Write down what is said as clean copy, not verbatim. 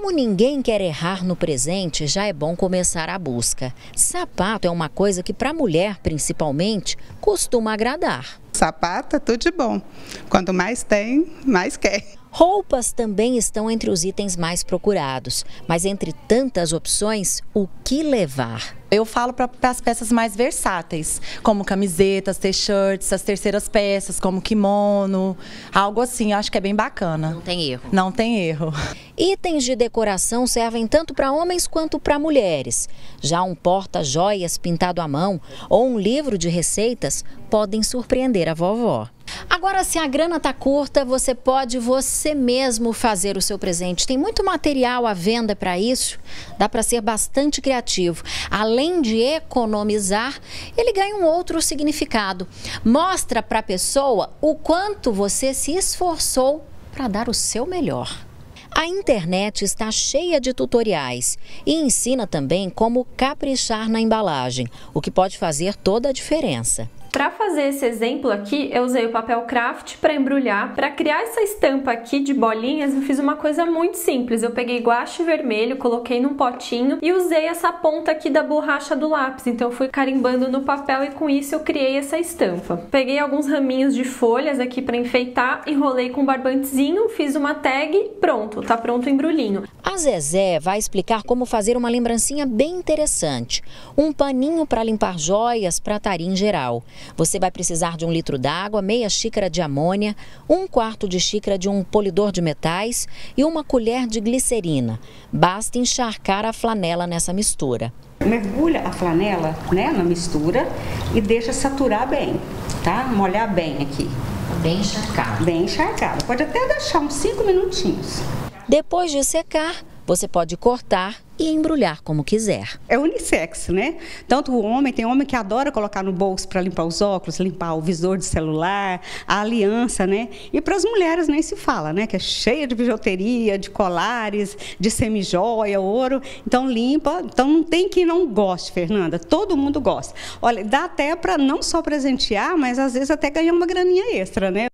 Como ninguém quer errar no presente, já é bom começar a busca. Sapato é uma coisa que, para a mulher, principalmente, costuma agradar. Sapato é tudo de bom. Quanto mais tem, mais quer. Roupas também estão entre os itens mais procurados, mas entre tantas opções, o que levar? Eu falo para as peças mais versáteis, como camisetas, t-shirts, as terceiras peças, como kimono, algo assim, eu acho que é bem bacana. Não tem erro. Não tem erro. Itens de decoração servem tanto para homens quanto para mulheres. Já um porta-joias pintado à mão ou um livro de receitas podem surpreender a vovó. Agora, se a grana está curta, você pode você mesmo fazer o seu presente. Tem muito material à venda para isso, dá para ser bastante criativo. Além de economizar, ele ganha um outro significado. Mostra para a pessoa o quanto você se esforçou para dar o seu melhor. A internet está cheia de tutoriais e ensina também como caprichar na embalagem, o que pode fazer toda a diferença. Para fazer esse exemplo aqui, eu usei o papel craft para embrulhar. Para criar essa estampa aqui de bolinhas, eu fiz uma coisa muito simples. Eu peguei guache vermelho, coloquei num potinho e usei essa ponta aqui da borracha do lápis. Então eu fui carimbando no papel e com isso eu criei essa estampa. Peguei alguns raminhos de folhas aqui para enfeitar, enrolei com um barbantezinho, fiz uma tag e pronto, tá pronto o embrulhinho. A Zezé vai explicar como fazer uma lembrancinha bem interessante. Um paninho para limpar joias, prataria em geral. Você vai precisar de 1 litro d'água, meia xícara de amônia, 1/4 de xícara de um polidor de metais e 1 colher de glicerina. Basta encharcar a flanela nessa mistura. Mergulha a flanela, né, na mistura e deixa saturar bem, tá? Molhar bem aqui. Bem encharcado. Bem encharcado. Pode até deixar uns 5 minutinhos. Depois de secar, você pode cortar e embrulhar como quiser. É unissex, né? Tanto o homem, tem homem que adora colocar no bolso para limpar os óculos, limpar o visor de celular, a aliança, né? E para as mulheres nem se fala, né? Que é cheia de bijuteria, de colares, de semijoia, ouro. Então limpa, então não tem quem não goste, Fernanda. Todo mundo gosta. Olha, dá até para não só presentear, mas às vezes até ganhar uma graninha extra, né?